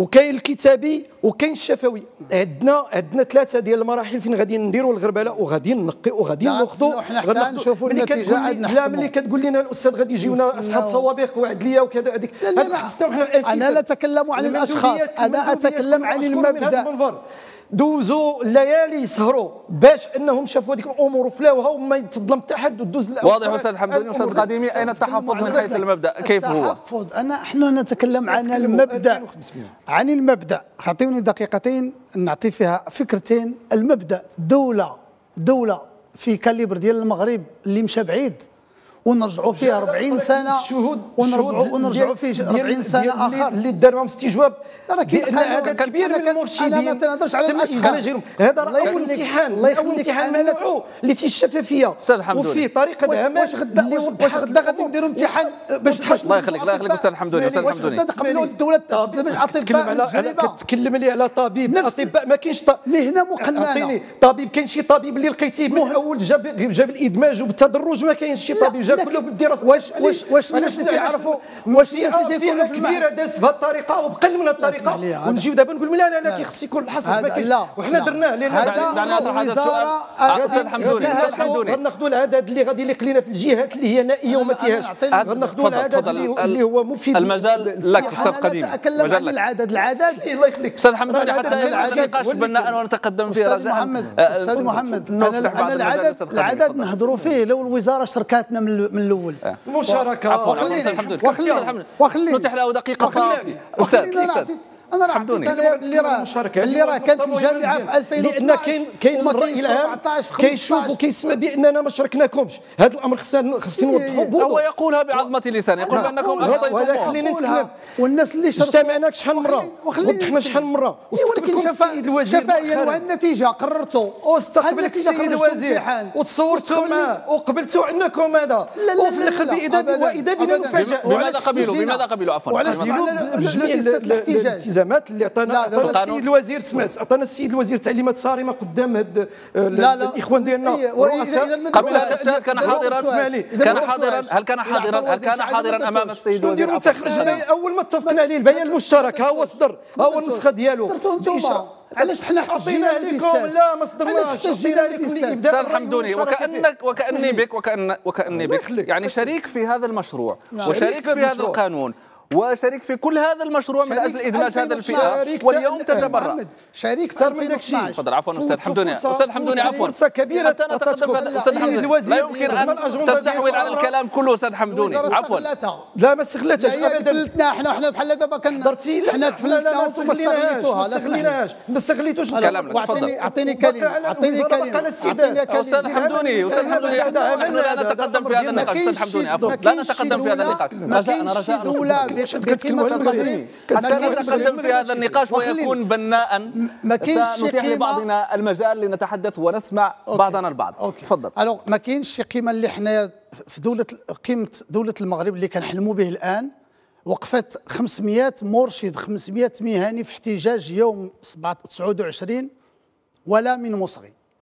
وكاين الكتابي وكاين الشفوي. عندنا ثلاثه ديال المراحل فين غادي نديروا الغربله وغادي نقي وغادي ناخذوا. حنا نشوفوا النتيجه عاد نحكموا. لا ملي كتقول لنا الاستاذ غادي يجيونا اصحاب سوابق وعد ليا وكذا هذيك حسنا وحنا انا لا اتكلم عن الاشخاص، انا اتكلم عن المبدا. دوزوا الليالي يسهروا باش انهم شافوا هذيك الامور وفلاوها وما تظلم حتى حد ودوز. واضح استاذ حمدوني. استاذ القديمي، اين التحفظ من حيث المبدا؟ كيف هو؟ التحفظ احنا نتكلم عن المبدا، عن المبدا. اعطيوني دقيقتين نعطي فيها فكرتين. المبدا دوله في كاليبر ديال المغرب اللي مشى بعيد ونرجعوا فيه 40 سنه ونرجعوا فيه 40 سنه اخر اللي دار معهم استجواب بان عدد كبير من المرشدين. انا ما تنهضرش على الاشخاص، هذا راه اول امتحان، اول امتحان نوعه اللي فيه الشفافيه وفيه طريقه عمل. واش غدا غادي نديروا امتحان باش الله يخليك الله يخليك استاذ حمدوني. استاذ حمدوني نقبلوا الدوله باش كتكلم لي على طبيب. الاطباء ما كاينش مهنه مقننه. اعطيني طبيب. كاين شي طبيب اللي لقيتيه من اول جاب الادماج وبالتدرج، ما كاينش شي طبيب كله بالدراسه. واش الناس اللي تعرفوا، واش الناس اللي تيكونوا في كبيره داز بهذه الطريقه وبقل من الطريقه ونجيو دابا نقول لا انا كيخص يكون الحصر ما كاينش وحنا درناه. لان هذا السؤال استاذ حمدوني. استاذ حمدوني غناخذوا العدد اللي غادي يليق لنا في الجهات اللي هي نائيه وما فيهاش. غناخذوا العدد اللي هو مفيد. المجال لك استاذ قديم. نتكلم عن العدد الله يخليك استاذ حمدوني حتى النقاش بناء ونتقدم فيه. استاذ محمد انا العدد نهضروا فيه لو الوزاره شركاتنا من الاول. مشاركه وخليني نتيح له دقيقه كافيه. استاذ انا راه اللي راه كانت الجامعه في 2012 لان كاين الراي العام كيشوف وكيسمع باننا ما شاركناكمش. هذا الامر خصنا نوضحوا. هو يقولها بعظمه لسان، يقول بانكم اقصيتموه. خليني نتكلم. والناس اللي اجتمعناك شحال من مره وضحنا شحال من مره واستقبلكم السيد الوزير شفاهيا والنتيجه قررتوا واستقبلك السيد الوزير وتصورتوا معاه وقبلتوا عندكم هذا وفي الاخر واذا بنا نفاجئ. بماذا قبلوا عفوا؟ وعلاش بجميع الالتزامات اللي عطانا السيد الوزير. عطانا السيد الوزير تعليمات صارمه قدام هاد الاخوان ديالنا. قبل الاستاذ كان حاضرا. هل كان حاضرا امام السيد الوزير؟ اول ما اتفقنا عليه البيان المشترك ها هو صدر، ها هو النسخه ديالو. صدرتوا انتم علاش حنا حطينا عليكم؟ لا ما صدرناش. حطينا عليكم الابداع. استاذ حمدوني وكاني بك يعني شريك في هذا المشروع وشريك في هذا القانون وشريك في كل هذا المشروع من اجل ادماج هذا الفئه، واليوم تتبرع. شريك صار من داك الشيء. تفضل. عفوا استاذ حمدوني. استاذ حمدوني عفوا. فرصه كبيره حتى نتقدم في استاذ حمدوني. لا يمكن ان تستحوذ على الكلام كله استاذ حمدوني. عفوا. لا ما استغلتهاش ابدا. فلتنا حنا بحال دابا حنا فلتنا وانتم ما استغليتوها. ما استغليتوش كلامك. تفضل. اعطيني كلمه. استاذ حمدوني نحن لا نتقدم في هذا النقاش. استاذ حمدوني عفوا. لا نتقدم في هذا النقاش. رجاء حتى نتقدم في هذا النقاش ويكون بناء. سنتيح لبعضنا المجال لنتحدث ونسمع بعضنا البعض. تفضل. ما كاينش شي قيمه اللي حنا في قيمه دوله المغرب اللي كنحلموا به الان. وقفت 500 مرشد 500 مهني في احتجاج يوم 29 ولا من مصغي.